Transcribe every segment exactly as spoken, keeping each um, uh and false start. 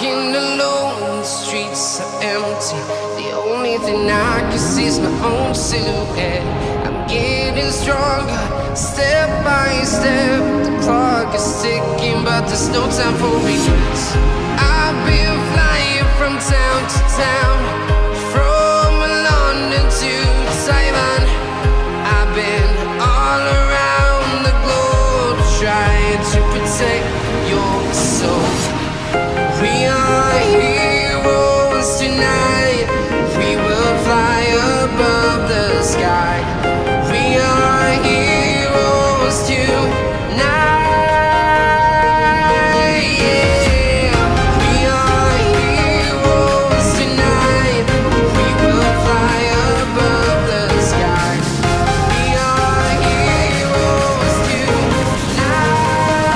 walking alone, the streets are empty. The only thing I can see is my own silhouette. I'm getting stronger, step by step. The clock is ticking, but there's no time for regrets. I've been flying from town to town, from London to Taiwan. I've been all around the globe trying to protect your soul. We are heroes tonight. We will fly above the sky. We are heroes tonight. Yeah. We are heroes tonight. We will fly above the sky. We are heroes tonight.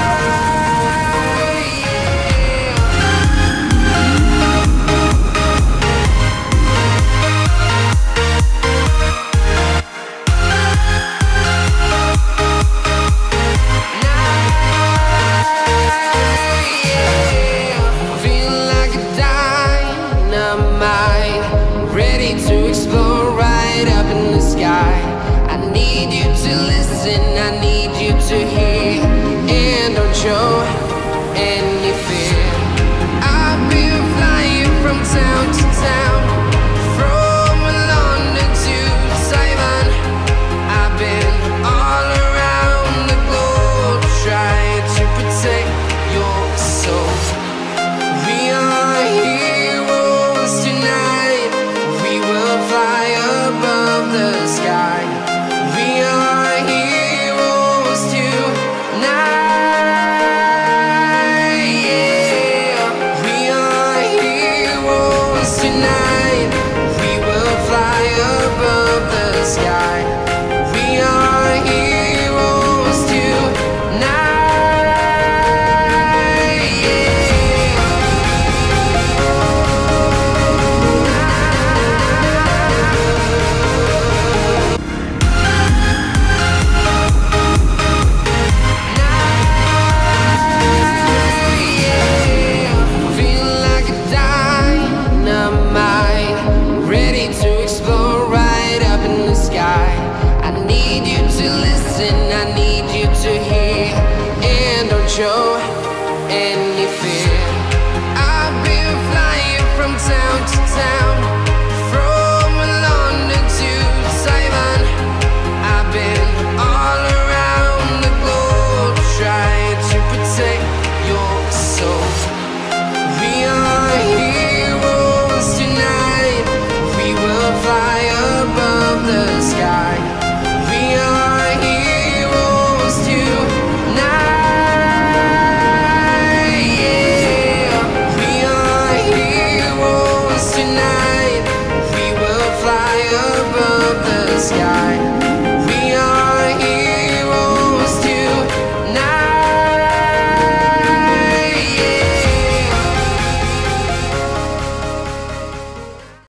Feeling like a dynamite, ready to explode right up in the sky. I need you to listen, I need you to hear, and don't show any fear. I've been flying from town to town, from London to Taiwan. I've been all around the globe trying to protect your soul. We are heroes tonight. We will fly above the sky. We are heroes tonight. Yeah. We are heroes tonight. We will fly above the sky.